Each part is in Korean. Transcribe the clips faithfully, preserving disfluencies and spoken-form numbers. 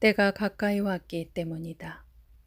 때가 가까이 왔기 때문이다.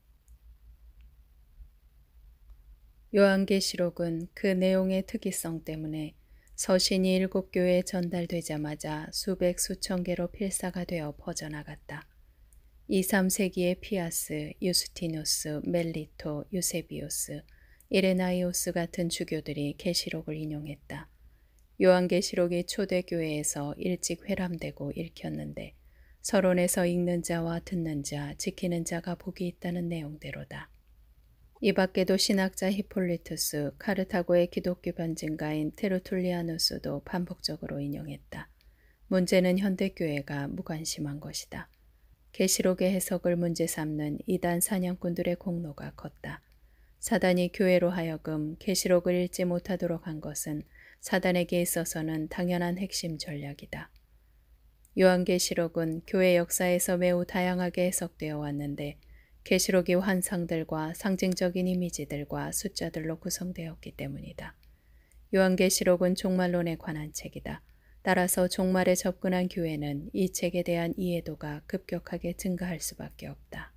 요한계시록은 그 내용의 특이성 때문에 서신이 일곱 교회에 전달되자마자 수백 수천 개로 필사가 되어 퍼져나갔다. 이, 삼 세기의 피아스, 유스티누스, 멜리토, 유세비우스, 이레나이오스 같은 주교들이 계시록을 인용했다. 요한계시록이 초대교회에서 일찍 회람되고 읽혔는데 서론에서 읽는 자와 듣는 자, 지키는 자가 복이 있다는 내용대로다. 이 밖에도 신학자 히폴리투스, 카르타고의 기독교 변증가인 테르툴리아누스도 반복적으로 인용했다. 문제는 현대교회가 무관심한 것이다. 계시록의 해석을 문제 삼는 이단 사냥꾼들의 공로가 컸다. 사단이 교회로 하여금 계시록을 읽지 못하도록 한 것은 사단에게 있어서는 당연한 핵심 전략이다. 요한계시록은 교회 역사에서 매우 다양하게 해석되어 왔는데 계시록이 환상들과 상징적인 이미지들과 숫자들로 구성되었기 때문이다. 요한계시록은 종말론에 관한 책이다. 따라서 종말에 접근한 교회는 이 책에 대한 이해도가 급격하게 증가할 수밖에 없다.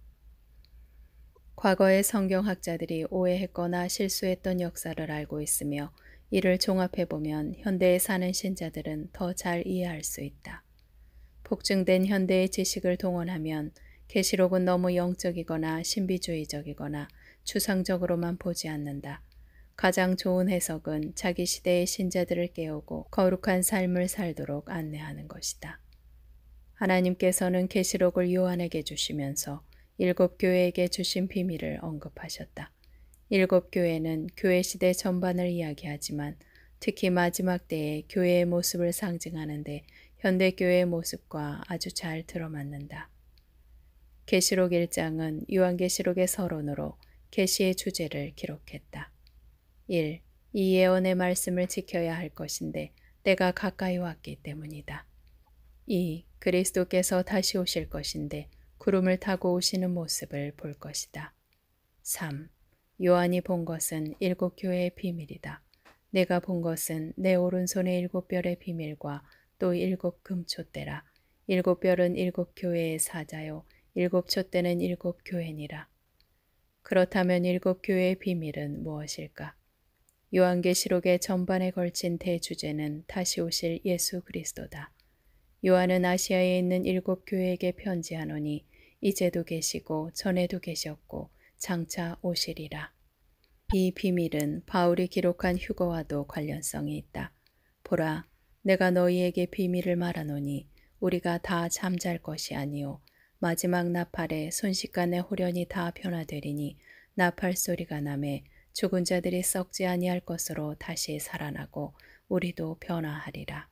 과거의 성경학자들이 오해했거나 실수했던 역사를 알고 있으며 이를 종합해보면 현대에 사는 신자들은 더 잘 이해할 수 있다. 폭증된 현대의 지식을 동원하면 계시록은 너무 영적이거나 신비주의적이거나 추상적으로만 보지 않는다. 가장 좋은 해석은 자기 시대의 신자들을 깨우고 거룩한 삶을 살도록 안내하는 것이다. 하나님께서는 계시록을 요한에게 주시면서 일곱 교회에게 주신 비밀을 언급하셨다. 일곱 교회는 교회 시대 전반을 이야기하지만 특히 마지막 때의 교회의 모습을 상징하는데 현대교회의 모습과 아주 잘 들어맞는다. 계시록 일 장은 요한계시록의 서론으로 계시의 주제를 기록했다. 일. 이 예언의 말씀을 지켜야 할 것인데 때가 가까이 왔기 때문이다. 이. 그리스도께서 다시 오실 것인데 구름을 타고 오시는 모습을 볼 것이다. 삼. 요한이 본 것은 일곱 교회의 비밀이다. 내가 본 것은 내 오른손의 일곱 별의 비밀과 또 일곱 금촛대라. 일곱 별은 일곱 교회의 사자요. 일곱 촛대는 일곱 교회니라. 그렇다면 일곱 교회의 비밀은 무엇일까? 요한계시록의 전반에 걸친 대주제는 다시 오실 예수 그리스도다. 요한은 아시아에 있는 일곱 교회에게 편지하노니 이제도 계시고 전에도 계셨고 장차 오시리라. 이 비밀은 바울이 기록한 휴거와도 관련성이 있다. 보라, 내가 너희에게 비밀을 말하노니 우리가 다 잠잘 것이 아니요 마지막 나팔에 순식간에 호련히 다 변화되리니 나팔 소리가 나매 죽은 자들이 썩지 아니할 것으로 다시 살아나고 우리도 변화하리라.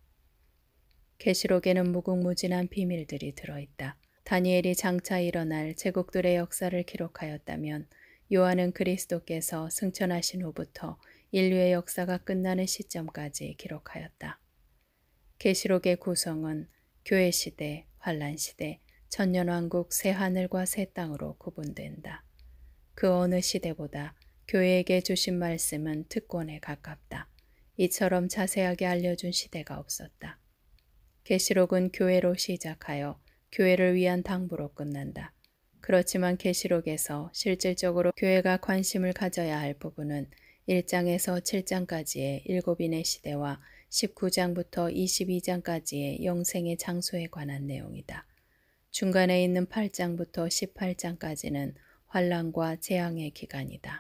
계시록에는 무궁무진한 비밀들이 들어있다. 다니엘이 장차 일어날 제국들의 역사를 기록하였다면 요한은 그리스도께서 승천하신 후부터 인류의 역사가 끝나는 시점까지 기록하였다. 계시록의 구성은 교회 시대, 환란 시대, 천년왕국 새 하늘과 새 땅으로 구분된다. 그 어느 시대보다 교회에게 주신 말씀은 특권에 가깝다. 이처럼 자세하게 알려준 시대가 없었다. 계시록은 교회로 시작하여 교회를 위한 당부로 끝난다. 그렇지만 계시록에서 실질적으로 교회가 관심을 가져야 할 부분은 일 장에서 칠 장까지의 일곱인의 시대와 십구 장부터 이십이 장까지의 영생의 장소에 관한 내용이다. 중간에 있는 팔 장부터 십팔 장까지는 환란과 재앙의 기간이다.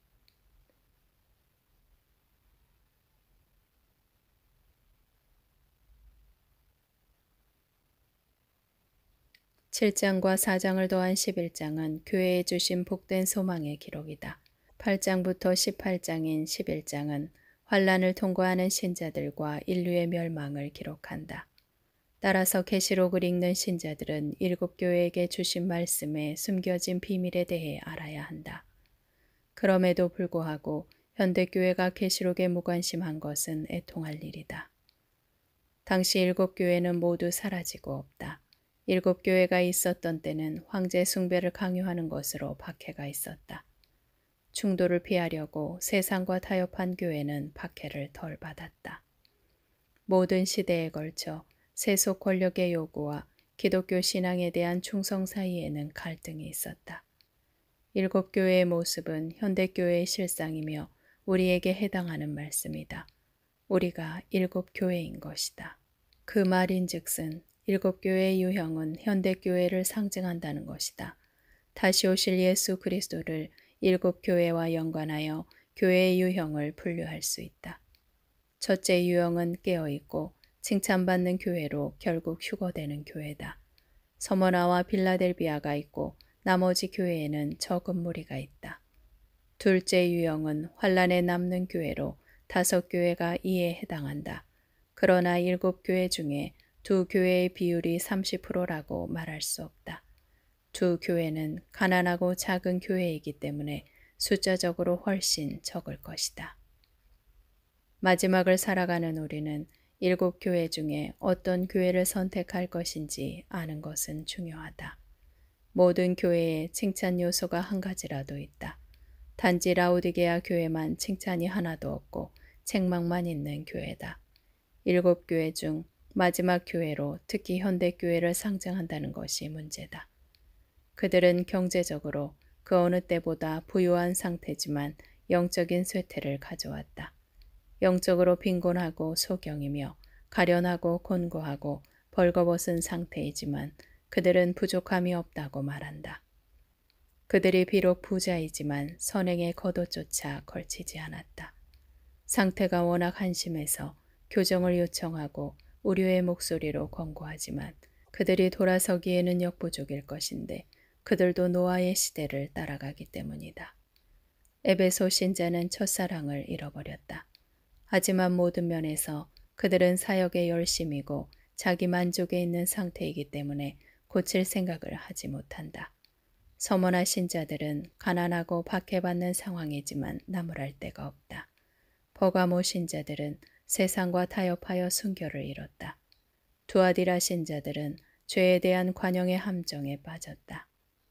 칠 장과 사 장을 더한 십일 장은 교회에 주신 복된 소망의 기록이다. 팔 장부터 십팔 장인 십일 장은 환란을 통과하는 신자들과 인류의 멸망을 기록한다. 따라서 계시록을 읽는 신자들은 일곱 교회에게 주신 말씀에 숨겨진 비밀에 대해 알아야 한다. 그럼에도 불구하고 현대교회가 계시록에 무관심한 것은 애통할 일이다. 당시 일곱 교회는 모두 사라지고 없다. 일곱 교회가 있었던 때는 황제 숭배를 강요하는 것으로 박해가 있었다. 충돌을 피하려고 세상과 타협한 교회는 박해를 덜 받았다. 모든 시대에 걸쳐 세속 권력의 요구와 기독교 신앙에 대한 충성 사이에는 갈등이 있었다. 일곱 교회의 모습은 현대 교회의 실상이며 우리에게 해당하는 말씀이다. 우리가 일곱 교회인 것이다. 그 말인즉슨 일곱 교회의 유형은 현대 교회를 상징한다는 것이다. 다시 오실 예수 그리스도를 일곱 교회와 연관하여 교회의 유형을 분류할 수 있다. 첫째 유형은 깨어있고 칭찬받는 교회로 결국 휴거되는 교회다. 서머나와 빌라델비아가 있고 나머지 교회에는 적은 무리가 있다. 둘째 유형은 환란에 남는 교회로 다섯 교회가 이에 해당한다. 그러나 일곱 교회 중에 두 교회의 비율이 삼십 퍼센트라고 말할 수 없다. 두 교회는 가난하고 작은 교회이기 때문에 숫자적으로 훨씬 적을 것이다. 마지막을 살아가는 우리는 일곱 교회 중에 어떤 교회를 선택할 것인지 아는 것은 중요하다. 모든 교회에 칭찬 요소가 한 가지라도 있다. 단지 라오디게아 교회만 칭찬이 하나도 없고 책망만 있는 교회다. 일곱 교회 중 마지막 교회로 특히 현대 교회를 상징한다는 것이 문제다. 그들은 경제적으로 그 어느 때보다 부유한 상태지만 영적인 쇠퇴를 가져왔다. 영적으로 빈곤하고 소경이며 가련하고 곤고하고 벌거벗은 상태이지만 그들은 부족함이 없다고 말한다. 그들이 비록 부자이지만 선행의 겉옷조차 걸치지 않았다. 상태가 워낙 한심해서 교정을 요청하고 우려의 목소리로 권고하지만 그들이 돌아서기에는 역부족일 것인데 그들도 노아의 시대를 따라가기 때문이다. 에베소 신자는 첫사랑을 잃어버렸다. 하지만 모든 면에서 그들은 사역에 열심이고 자기 만족에 있는 상태이기 때문에 고칠 생각을 하지 못한다. 서머나 신자들은 가난하고 박해받는 상황이지만 나무랄 데가 없다. 버가모 신자들은 세상과 타협하여 순결을 잃었다. 두아디라 신자들은 죄에 대한 관용의 함정에 빠졌다.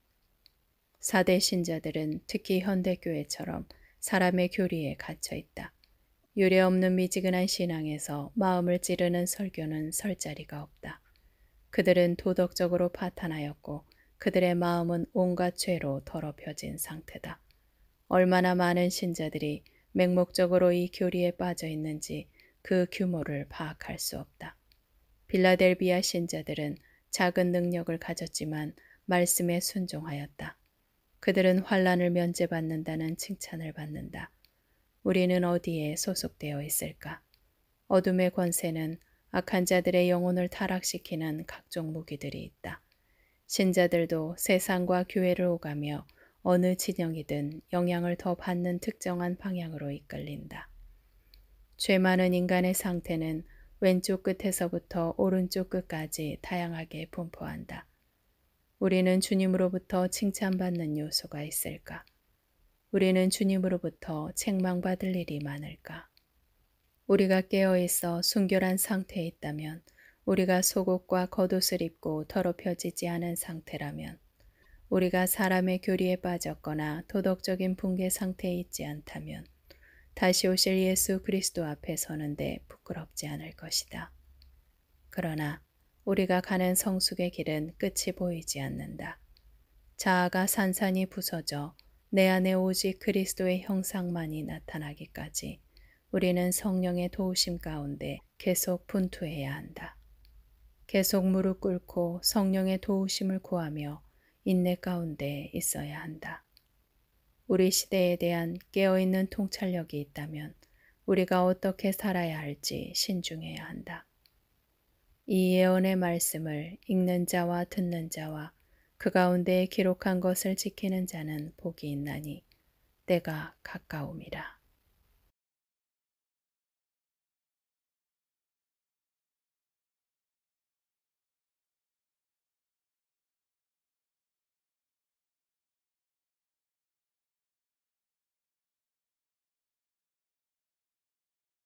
사대 신자들은 특히 현대교회처럼 사람의 교리에 갇혀 있다. 유례없는 미지근한 신앙에서 마음을 찌르는 설교는 설 자리가 없다. 그들은 도덕적으로 파탄하였고 그들의 마음은 온갖 죄로 더럽혀진 상태다. 얼마나 많은 신자들이 맹목적으로 이 교리에 빠져 있는지 그 규모를 파악할 수 없다. 빌라델비아 신자들은 작은 능력을 가졌지만 말씀에 순종하였다. 그들은 환란을 면제받는다는 칭찬을 받는다. 우리는 어디에 소속되어 있을까? 어둠의 권세는 악한 자들의 영혼을 타락시키는 각종 무기들이 있다. 신자들도 세상과 교회를 오가며 어느 진영이든 영향을 더 받는 특정한 방향으로 이끌린다. 죄 많은 인간의 상태는 왼쪽 끝에서부터 오른쪽 끝까지 다양하게 분포한다. 우리는 주님으로부터 칭찬받는 요소가 있을까? 우리는 주님으로부터 책망받을 일이 많을까? 우리가 깨어있어 순결한 상태에 있다면, 우리가 속옷과 겉옷을 입고 더럽혀지지 않은 상태라면, 우리가 사람의 교리에 빠졌거나 도덕적인 붕괴 상태에 있지 않다면 다시 오실 예수 그리스도 앞에 서는데 부끄럽지 않을 것이다. 그러나 우리가 가는 성숙의 길은 끝이 보이지 않는다. 자아가 산산이 부서져 내 안에 오직 그리스도의 형상만이 나타나기까지 우리는 성령의 도우심 가운데 계속 분투해야 한다. 계속 무릎 꿇고 성령의 도우심을 구하며 인내 가운데 있어야 한다. 우리 시대에 대한 깨어있는 통찰력이 있다면 우리가 어떻게 살아야 할지 신중해야 한다. 이 예언의 말씀을 읽는 자와 듣는 자와 그 가운데 기록한 것을 지키는 자는 복이 있나니 때가 가까움이라.